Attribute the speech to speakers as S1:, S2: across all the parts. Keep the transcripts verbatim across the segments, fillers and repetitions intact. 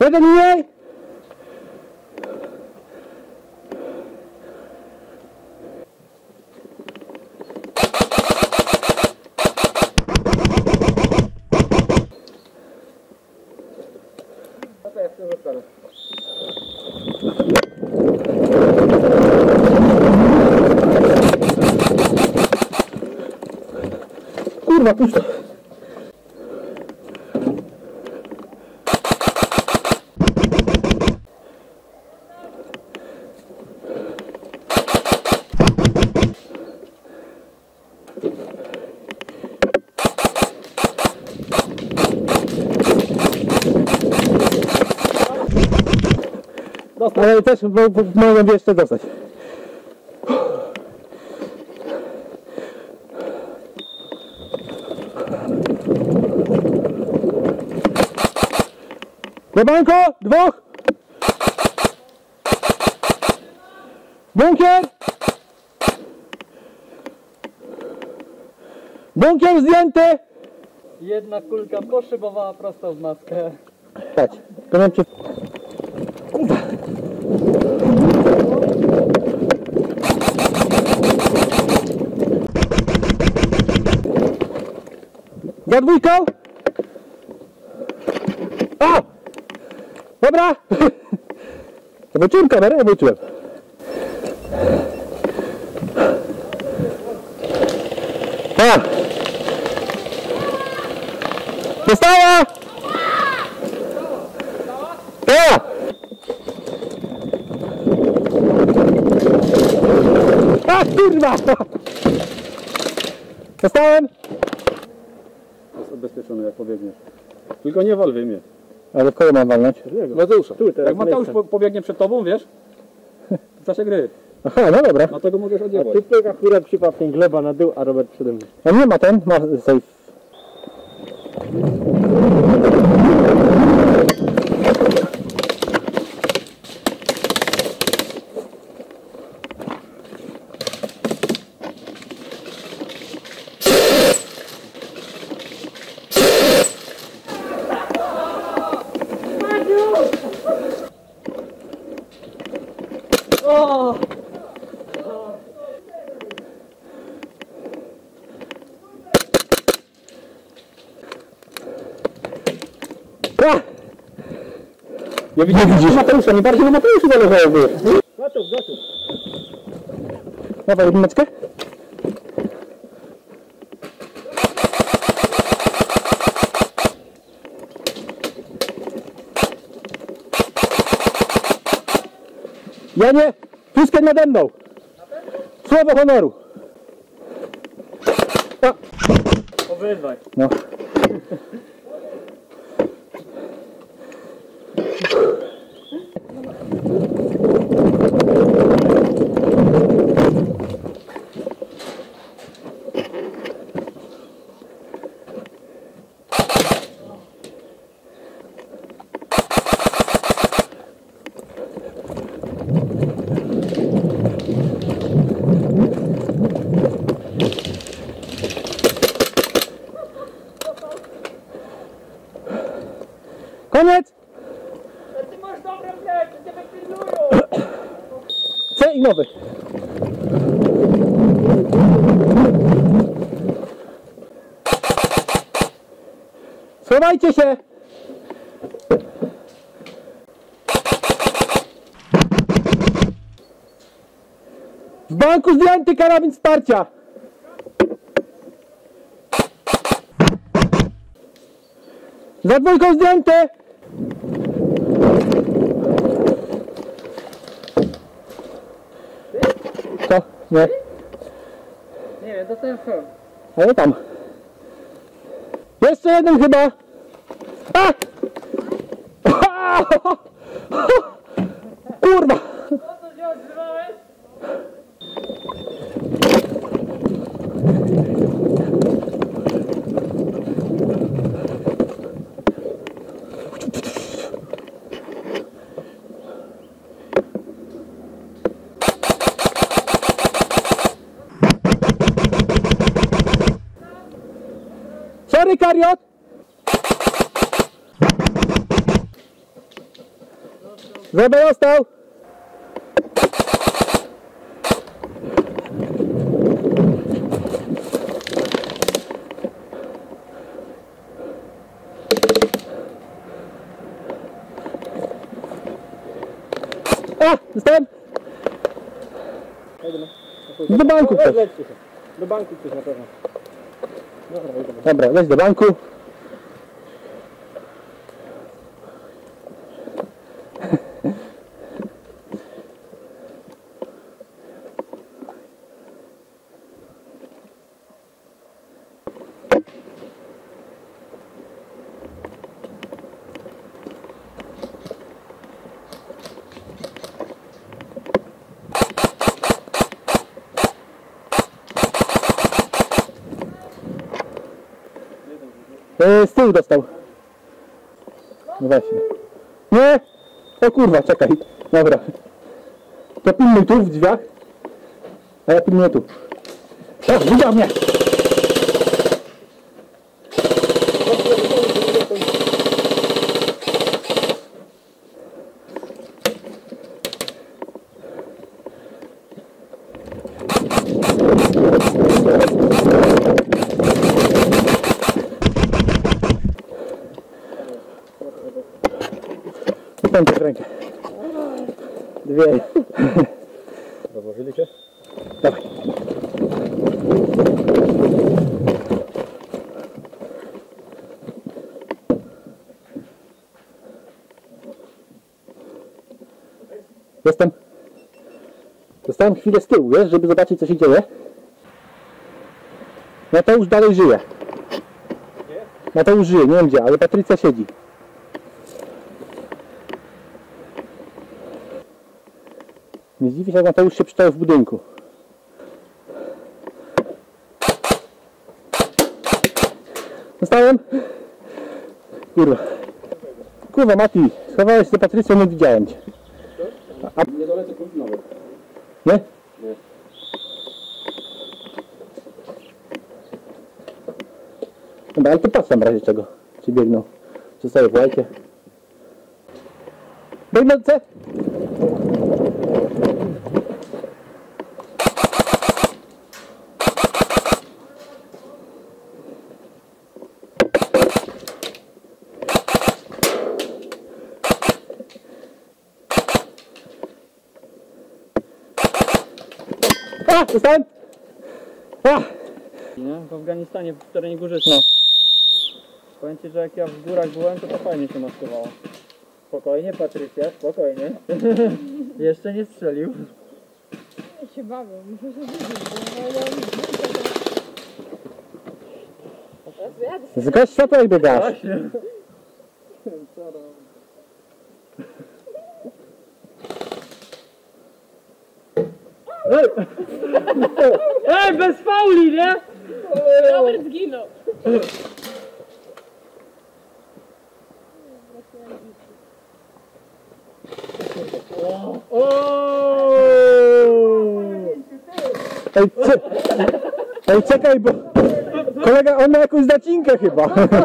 S1: Jeden mniej! Kurwa, puść to! Ale też mogłem jeszcze dostać. Do banko! Dwóch! Bunkier! Bunkier zdjęty!
S2: Jedna kulka poszybowała prosto w maskę.
S1: Chodź, to mam cię... Za dwójką! O! Dobra! Zobaczyłem kamerę, ja wróciłem. A! Została! A! A, kurwa! Zostałem!
S3: Jest odbezpieczony, jak pobiegniesz. Tylko nie wal mnie.
S1: Ale w kogo mam walnąć?
S3: Mateusza. Jak Mateusz po, pobiegnie przed tobą, wiesz? W czasie gry.
S1: Aha, no dobra.
S3: No tego możesz odjebać.
S2: Tu pyk akurat przypadkiem gleba na dół, a Robert przede mną.
S1: A nie ma ten, ma safe.
S2: O!
S1: A!
S3: Ja widziałem widzisz Mateusza, nie bardziej na Mateuszu zależało było.
S2: Gotów, gotów.
S1: Dawaj jedyneczkę. Ja nie! Wszystkie nade mną! Słowo honoru! A.
S2: Obydwaj.
S1: No. Koniec!
S2: Ty masz dobre plecy, cię wypilnują!
S1: C i nowy. Schowajcie się! W banku zdjęty karabin wsparcia! Za dwójką zdjęty! Co? Nie.
S2: Nie wiem, dostałem film.
S1: Ale tam. Jeszcze jeden chyba. A! Kurwa!
S2: Co to się odzywałeś?
S1: Sorry, Kariot! Zobacz, dostał! A! Dostałem! Do banku ktoś.
S3: Do banku ktoś na pewno.
S1: Dobra, leć do banku. E, z tyłu dostał. No właśnie. Nie! O kurwa, czekaj. Dobra. To pilnuj tu w drzwiach. A ja pilnuję tu. O, widział mnie! Tam też rękę. Dwie.
S3: Rozłożyli cię?
S1: Dawaj. Jestem. Zostałem chwilę z tyłu, wiesz, żeby zobaczyć, co się dzieje. Mateusz dalej żyje. Mateusz żyje, nie wiem gdzie, ale Patrycja siedzi. Nie zdziwi się, jak Mateusz się przyczaił w budynku. Dostałem? Kurwa. Kurwa, Mati, schowałeś się za Patrycją, nie widziałem cię. A...
S3: Nie dolecę krótki nawet.
S1: Nie?
S3: Nie.
S1: Dobra, ale to patrz tam w razie czego. Czy biegną. Czy sobie w łajcie. Biegnące! A! Dostałem! A!
S2: Nie? W Afganistanie, w terenie górzystym.
S1: No.
S2: Powiem ci, że jak ja w górach byłem, to to fajnie się maskowało. Spokojnie, Patrycja, spokojnie. Jeszcze nie strzelił.
S4: Ja się bawię, muszę się widzieć, bo ja mam zdjęcia.
S1: Zgaś światło, jak biegasz.
S2: Właśnie. Ej! Ej, bez fauli, nie?
S4: Robert zginął.
S1: Ej, cze... Ej, czekaj, bo kolega, on ma jakąś zacinkę chyba.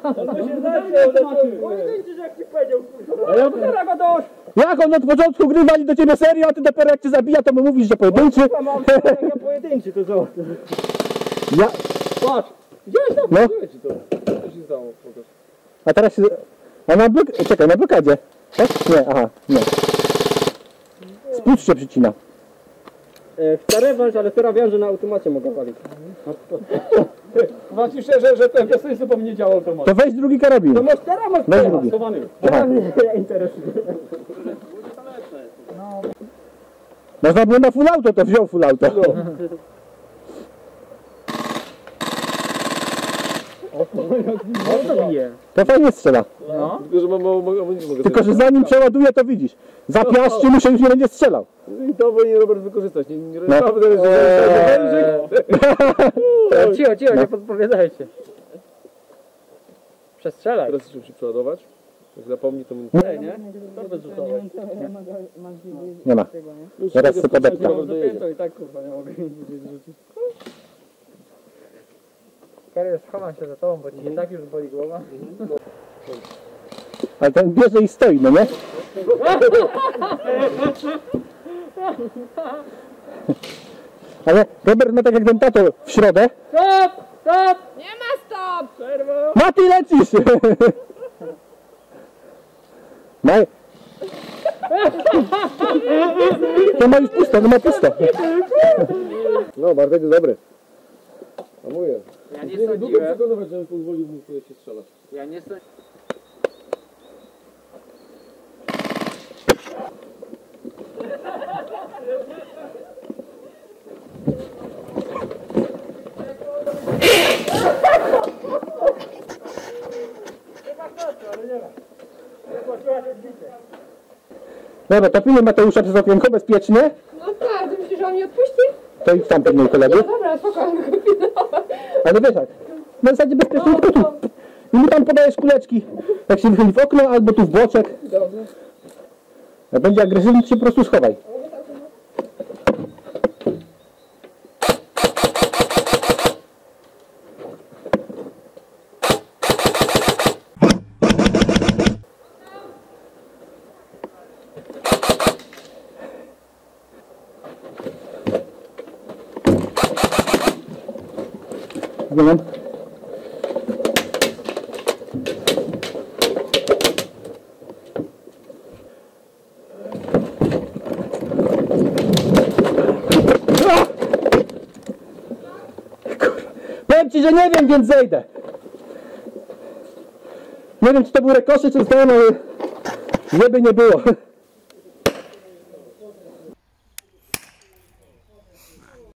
S2: A ja teraz go dość!
S1: Jak on od początku grywali do ciebie serio, a ty dopiero jak cię zabija, to mu mówisz, że pojedynczy.
S2: Ja pojedynczy, to co?
S1: Ja...
S3: Patrz! Widziałeś tam?
S1: No.
S3: Widziałeś ci to. Co się stało? Pokaż.
S1: A teraz się... A na blok... Czekaj, na blokadzie. Tak? Nie, aha, nie. Spust się przycina.
S3: E, chcę rewanż, ale teraz wiem, że na automacie mogę walić. Znaczy się, że, że ten bez sensu po mnie działał automat.
S1: To weź drugi karabin.
S3: To masz teraz, masz
S1: Weź
S3: teraz.
S1: drugi.
S3: Schowany.
S1: Aha.
S3: Nie interesuje.
S1: Można było na full auto, to wziął full auto.
S2: On to bije.
S1: To fajnie strzela.
S2: No.
S3: Tylko, że mam mało, mało, nie mogę
S1: Tylko, że zanim przeładuje, to widzisz. Za piaszczy mu się już nie będzie strzelał.
S3: I to powinien Robert wykorzystać. Nie, nie,
S1: No.
S3: naprawdę, że
S2: Eee. Cicho, cicho,
S1: No.
S2: nie podpowiadajcie. Przestrzelaj.
S3: Teraz trzeba się przeładować. Jak zapomni, to mi...
S2: Ej, nie? To bezrzutowe.
S1: Nie ma.
S3: Już
S1: Zaraz
S3: tego
S1: se podepnę.
S3: sprzętu
S2: Mam
S3: dojedzie.
S2: zapiętą i tak kurwa nie mogę nic rzucić. Karier, schowam się za tobą, bo ci się tak już boli głowa.
S1: Ale ten bierze i stoi, no nie? Ale Robert ma tak jak ten tato w środę.
S2: Stop! Stop!
S4: Nie ma stop!
S2: Przerwa!
S1: Mati, lecisz! Maj. To ma już pusto, no ma pusto.
S3: No, Bartek jest dobry. A mówię.
S2: Ja nie
S3: Długo
S2: sądziłem.
S3: przekonywać, żebym pozwolił mu tutaj się strzelać.
S2: Ja nie sądziłem.
S1: Dobra, topimy Mateusza przez okienko bezpiecznie.
S4: No tak, ty myślisz, że on mnie odpuści?
S1: To idź tam pilnuj kolegów.
S4: No dobra, spokojnie, go pilnować.
S1: Ale wiesz jak, na zasadzie bezpiecznie tylko tu. I mu tam podajesz kuleczki, jak się wychyli w okno albo tu w boczek.
S2: Dobrze.
S1: Jak będzie agresywny, to się po prostu schowaj. Wiem. Powiem ci, że nie wiem, więc zejdę. Nie wiem, czy to był rekoszy, czy zdałem, ale żeby nie było.